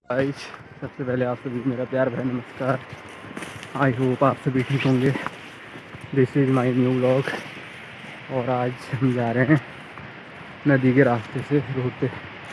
Guys, सबसे पहले आप सभी मेरा प्यार भरा नमस्कार। आई होप आप सभी ठीक होंगे। This is my new vlog. और आज हम जा रहे हैं नदी के रास्ते से रोड पे।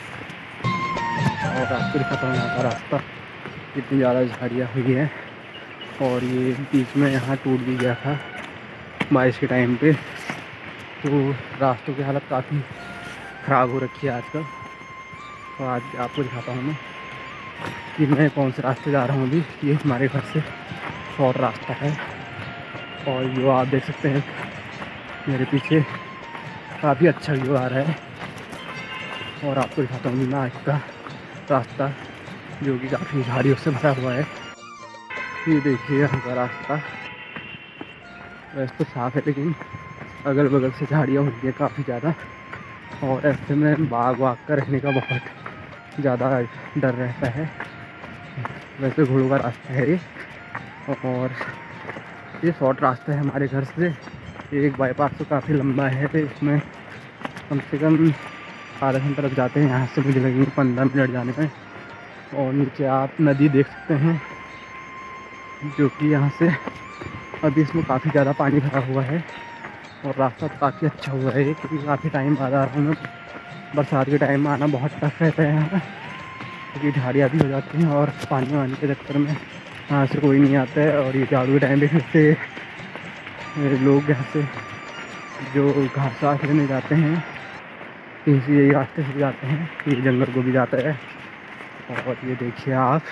और आपको दिखाता हूँ यहाँ का रास्ता, कितनी ज़्यादा झाड़ियाँ हुई हैं। और ये बीच में यहाँ टूट भी गया था बारिश के टाइम पे, तो रास्तों की हालत काफ़ी ख़राब हो रखी है आजकल। तो आज आपको दिखाता हूँ मैं कि मैं कौन से रास्ते जा रहा हूँ अभी। ये हमारे घर से शॉर्ट रास्ता है। और जो आप देख सकते हैं मेरे पीछे, काफ़ी अच्छा व्यू आ रहा है। और आपको दिखाता हूँ मैं आज का रास्ता, जो कि काफ़ी झाड़ियों से भरा हुआ है। ये देखिए यहाँ का रास्ता वैसे तो साफ़ है, लेकिन अगल बगल से झाड़ियाँ हुई है काफ़ी ज़्यादा। और ऐसे में बाग वाग का रहने का बहुत ज़्यादा डर रहता है। वैसे घोड़ों का रास्ता है ये, और ये शॉर्ट रास्ता है हमारे घर से। एक बाईपास तो काफ़ी लंबा है, तो इसमें कम से कम आधा घंटा लग जाते हैं। यहाँ से मुझे लगेंगे 15 मिनट जाने में। और नीचे आप नदी देख सकते हैं, जो कि यहाँ से अभी इसमें काफ़ी ज़्यादा पानी भरा हुआ है। और रास्ता काफ़ी अच्छा हुआ है, क्योंकि काफ़ी टाइम बाद आ रहा हूँ मैं। बरसात के टाइम में आना बहुत टफ रहता है यहाँ पर, क्योंकि झाड़ियाँ भी हो जाती हैं और पानी वानी के चक्कर में यहाँ से कोई नहीं आता है। और ये झाड़ू के टाइम पे फिर से लोग यहाँ से जो घास वास लेने जाते हैं, इसी यही रास्ते से जाते हैं, ये जंगल को भी जाता है। और ये देखिए आप,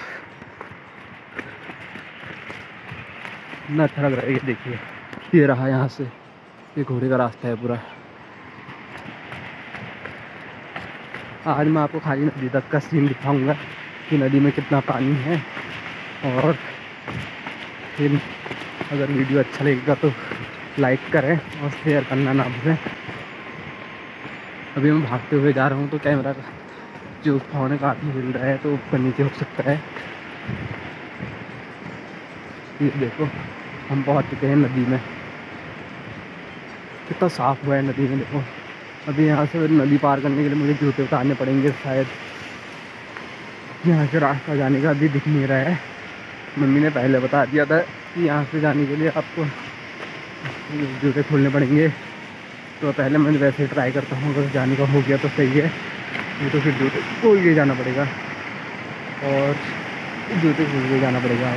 इतना अच्छा लग रहा है। ये देखिए, ये रहा यहाँ से, ये घोड़े का रास्ता है पूरा। आज मैं आपको खाली नदी तक का सीन दिखाऊंगा कि नदी में कितना पानी है। और फिर अगर वीडियो अच्छा लगेगा तो लाइक करें और शेयर करना ना भूलें। अभी मैं भागते हुए जा रहा हूँ, तो कैमरा का जो फोन है काफ़ी हिल रहा है, तो ऊपर नीचे हो सकता है। ये देखो, हम पहुँच चुके हैं नदी में। कितना साफ़ हुआ है नदी में, देखो। अभी यहाँ से नदी पार करने के लिए मुझे जूते उतारने पड़ेंगे शायद। यहाँ से रास्ता जाने का अभी दिख नहीं रहा है। मम्मी ने पहले बता दिया था कि यहाँ से जाने के लिए आपको जूते खोलने पड़ेंगे। तो पहले मैं वैसे ही ट्राई करता हूँ, अगर जाने का हो गया तो सही है, नहीं तो फिर जूते खोल के जाना पड़ेगा। और जूते खोल के जाना पड़ेगा।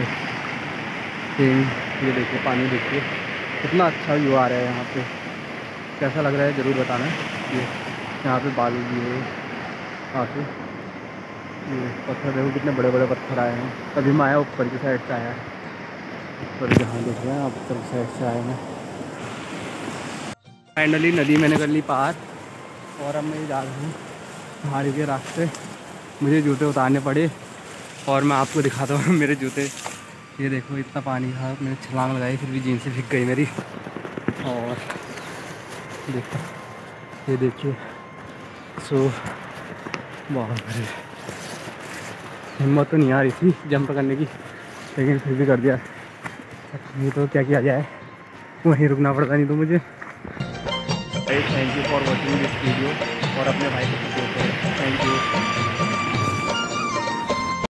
ये देखिए, पानी देखिए, कितना अच्छा व्यू आ रहा है यहाँ पे। कैसा लग रहा है ज़रूर बताना। ये यहाँ पे बालू भी है, यहाँ पे ये पत्थर देखो, कितने बड़े बड़े पत्थर आए हैं। अभी मैं आया ऊपर की साइड से, आया ऊपर, जहाँ देख रहे हैं आप ऊपर की साइड से आया मैं। फाइनली नदी मैंने कर ली पार, और अब मैं जा रहा हूँ पहाड़ी के रास्ते। मुझे जूते उतारने पड़े, और मैं आपको दिखाता हूँ मेरे जूते। ये देखो, इतना पानी था, मैंने छलांग लगाई, फिर भी जीन्स से भीग गई मेरी। और देखो, ये देखिए, सो बहुत बड़ी हिम्मत तो नहीं आ रही थी जंप करने की, लेकिन फिर भी कर दिया। नहीं तो क्या किया जाए, वहीं रुकना पड़ता, नहीं तो मुझे। Thank you for watching this video, और अपने भाई को सपोर्ट करें। Thank you.